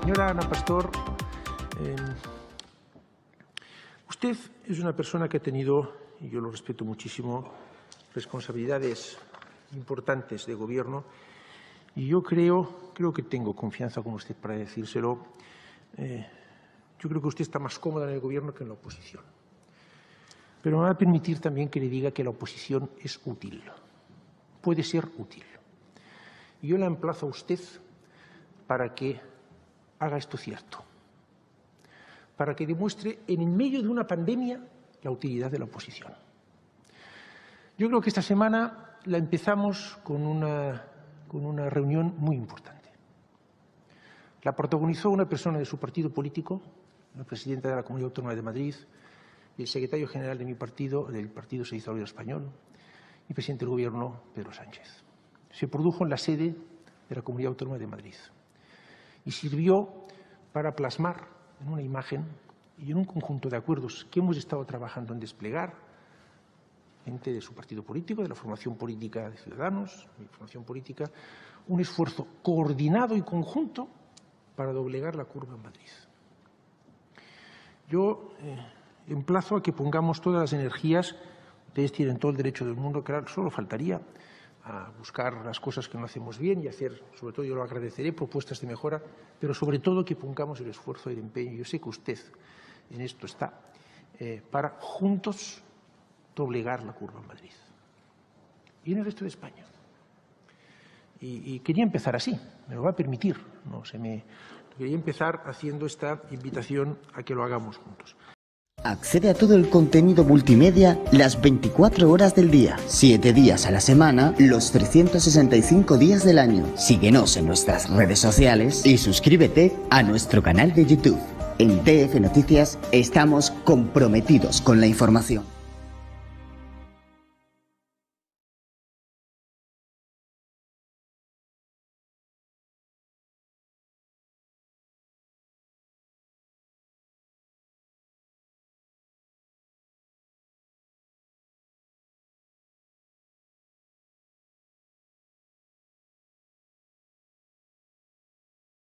Señora Ana Pastor, usted es una persona que ha tenido, y yo lo respeto muchísimo, responsabilidades importantes de gobierno, y yo creo que tengo confianza con usted para decírselo. Yo creo que usted está más cómoda en el gobierno que en la oposición. Pero me va a permitir también que le diga que la oposición es útil, puede ser útil. Y yo la emplazo a usted para que haga esto cierto, para que demuestre en medio de una pandemia la utilidad de la oposición. Yo creo que esta semana la empezamos con una reunión muy importante. La protagonizó una persona de su partido político, la presidenta de la Comunidad Autónoma de Madrid, y el secretario general de mi partido, del Partido Socialista Obrero Español, y presidente del Gobierno, Pedro Sánchez. Se produjo en la sede de la Comunidad Autónoma de Madrid y sirvió para plasmar en una imagen y en un conjunto de acuerdos que hemos estado trabajando en desplegar, gente de su partido político, de la formación política de Ciudadanos, mi formación política, un esfuerzo coordinado y conjunto para doblegar la curva en Madrid. Yo emplazo a que pongamos todas las energías, ustedes tienen todo el derecho del mundo, claro, solo faltaría a buscar las cosas que no hacemos bien y hacer, sobre todo yo lo agradeceré, propuestas de mejora, pero sobre todo que pongamos el esfuerzo y el empeño. Yo sé que usted en esto está, para juntos doblegar la curva en Madrid y en el resto de España. Y quería empezar así, me lo va a permitir, quería empezar haciendo esta invitación a que lo hagamos juntos. Accede a todo el contenido multimedia las 24 horas del día, 7 días a la semana, los 365 días del año. Síguenos en nuestras redes sociales y suscríbete a nuestro canal de YouTube. En TF Noticias estamos comprometidos con la información.